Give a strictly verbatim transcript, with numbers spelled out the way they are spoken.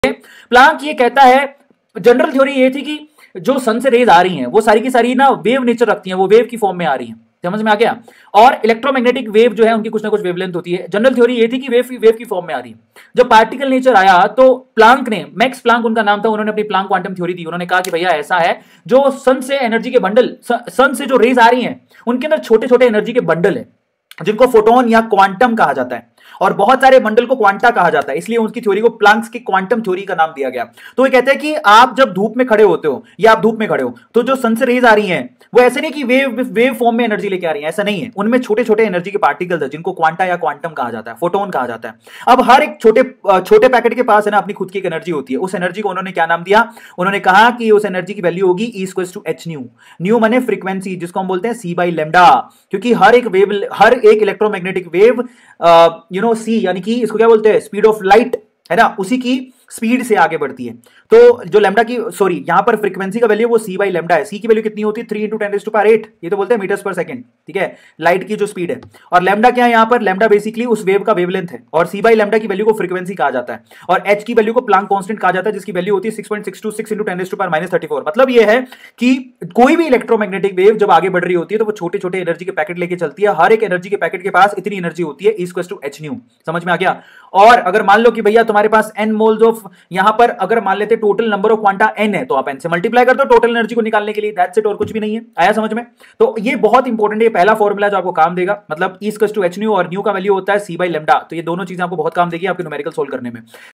Planck ये कहता है, जनरल थ्योरी ये थी कि जो सन से रेज आ रही हैं वो सारी की सारी ना वेव नेचर रखती हैं, वो वेव की फॉर्म में आ रही हैं, समझ में आ गया। और इलेक्ट्रोमैग्नेटिक वेव जो है उनकी कुछ ना कुछ वेवलेंथ होती है। जनरल थ्योरी ये थी कि वेव वेव की फॉर्म में आ रही है। जब पार्टिकल नेचर आया तो प्लांक ने, मैक्स प्लांक उनका नाम था, उन्होंने अपनी प्लांक क्वांटम थ्योरी दी। उन्होंने कहा कि भैया ऐसा है, जो सन से एनर्जी के बंडल, सन से जो रेज आ रही हैं उनके अंदर छोटे छोटे एनर्जी के बंडल है जिनको फोटोन या क्वांटम कहा जाता है, और बहुत सारे बंडल को क्वांटा कहा जाता है, इसलिए उसकी थ्योरी को प्लांक्स की क्वांटम थ्योरी का नाम दिया गया। तो ये कहते हैं कि आप जब धूप में खड़े होते हो या आप धूप में खड़े हो तो जो सन से रेज आ रही हैं वो ऐसे नहीं कि वेव वेव फॉर्म में एनर्जी लेके आ रही है, ऐसा नहीं है। उनमें छोटे छोटे एनर्जी के पार्टिकल्स है जिनको क्वांटा या क्वांटम कहा जाता है, फोटोन कहा जाता है। अब हर एक छोटे छोटे पैकेट के पास है ना अपनी खुद की एक एनर्जी होती है। उस एनर्जी को उन्होंने क्या नाम दिया? उन्होंने कहा कि उस एनर्जी की वैल्यू होगी E equals to H nu. Nu माने फ्रीक्वेंसी, जिसको हम बोलते हैं सी बाई लेमडा, क्योंकि हर एक वेव, हर एक electromagnetic wave you know C यानी कि इसको क्या बोलते हैं, स्पीड ऑफ लाइट है ना, उसी की स्पीड से आगे बढ़ती है। तो जो लेमडा की, सॉरी यहां पर फ्रीक्वेंसी का वैल्यू वो सी बाई लेमडा है। सी की वैल्यू कितनी होती है? Three into ten to power eight, ये तो बोलते हैं मीटर्स पर सेकंड, ठीक है, लाइट की जो स्पीड है। और लेमडा क्या है यहां पर? लेमडा बेसिकली उस वेव का वेवलेंथ है, और सी बाई लेमडा की वैल्यू को फ्रीक्वेंसी कहा जाता है, और एच की वैल्यू को प्लांक कांस्टेंट कहा जाता है, जिसकी वैल्यू होती है six point six two six into ten to power minus thirty four. मतलब ये है कि कोई भी इलेक्ट्रोमैग्नेटिक वेव जब आगे बढ़ रही होती है तो वो छोटे छोटे एनर्जी के पैकेट लेके चलती है। हर एक एनर्जी के पैकेट के पास इतनी एनर्जी होती है, इक्वल्स टू एच न्यू। समझ में आ गया? और अगर मान लो कि भैया तुम्हारे पास एन मोल्स ऑफ, यहां पर अगर मान लेते total number of quanta N है तो आप एन से मल्टीप्लाई कर दो टोटल एनर्जी को निकालने के लिए, दैट्स इट, और कुछ भी नहीं है। आया समझ में? तो ये बहुत इंपॉर्टेंट है, ये पहला फॉर्मूला जो आपको काम देगा, मतलब E equals to H nu, और न्यू का वैल्यू होता है सी बाई लेमडा। तो ये दोनों चीजें आपको बहुत काम देगी आपके न्यूमेरिकल सोल्व करने में।